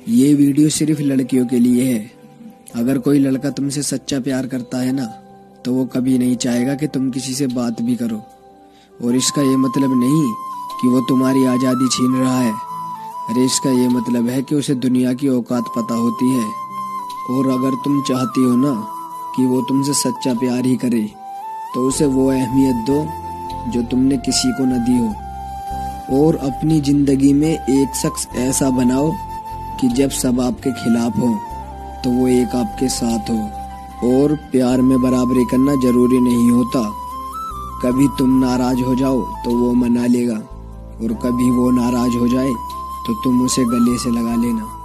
ये वीडियो सिर्फ लड़कियों के लिए है। अगर कोई लड़का तुमसे सच्चा प्यार करता है ना, तो वो कभी नहीं चाहेगा कि तुम किसी से बात भी करो। और इसका ये मतलब नहीं कि वो तुम्हारी आज़ादी छीन रहा है। अरे इसका ये मतलब है कि उसे दुनिया की औकात पता होती है। और अगर तुम चाहती हो ना कि वो तुमसे सच्चा प्यार ही करे, तो उसे वो अहमियत दो जो तुमने किसी को न दी हो। और अपनी जिंदगी में एक शख्स ऐसा बनाओ कि जब सब आपके खिलाफ हो तो वो एक आपके साथ हो। और प्यार में बराबरी करना जरूरी नहीं होता। कभी तुम नाराज हो जाओ तो वो मना लेगा, और कभी वो नाराज हो जाए तो तुम उसे गले से लगा लेना।